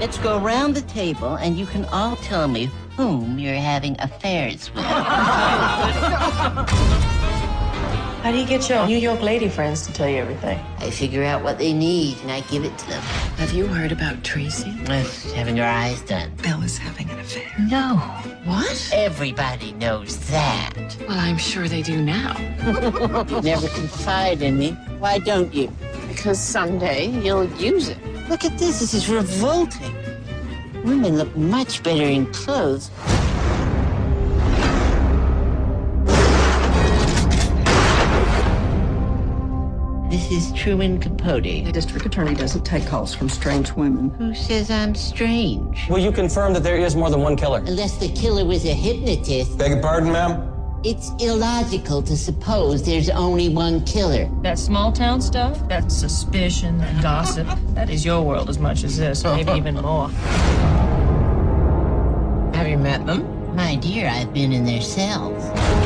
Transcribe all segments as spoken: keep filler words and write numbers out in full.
Let's go around the table, and you can all tell me whom you're having affairs with. How do you get your New York lady friends to tell you everything? I figure out what they need, and I give it to them. Have you heard about Tracy? Having your eyes done. Bella's having an affair. No. What? Everybody knows that. Well, I'm sure they do now. You never confide in me. Why don't you? Because someday you'll use it. Look at this. This is revolting. Women look much better in clothes. This is Truman Capote. The district attorney doesn't take calls from strange women. Who says I'm strange? Will you confirm that there is more than one killer? Unless the killer was a hypnotist. Beg your pardon, ma'am? It's illogical to suppose there's only one killer. That small town stuff, that suspicion, that gossip, that is your world as much as this, maybe even more. Have you met them? My dear, I've been in their cells.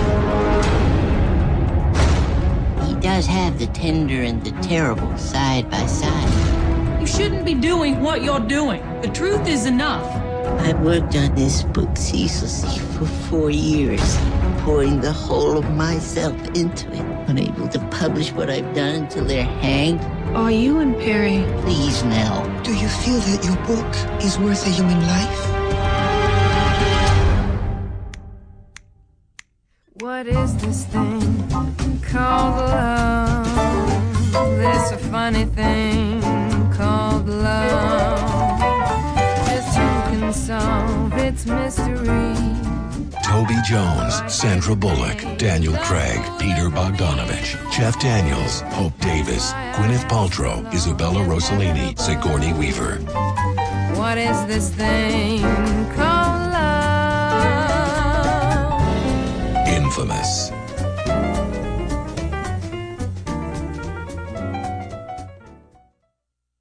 He does have the tender and the terrible side by side. You shouldn't be doing what you're doing. The truth is enough. I've worked on this book ceaselessly for four years, pouring the whole of myself into it, unable to publish what I've done until they're hanged. Are you and Perry? Please, Mel. Do you feel that your book is worth a human life? What is this thing called love? There's a funny thing called love. Just who can solve its mystery? Toby Jones, Sandra Bullock, Daniel Craig, Peter Bogdanovich, Jeff Daniels, Hope Davis, Gwyneth Paltrow, Isabella Rossellini, Sigourney Weaver. What is this thing called love? Infamous.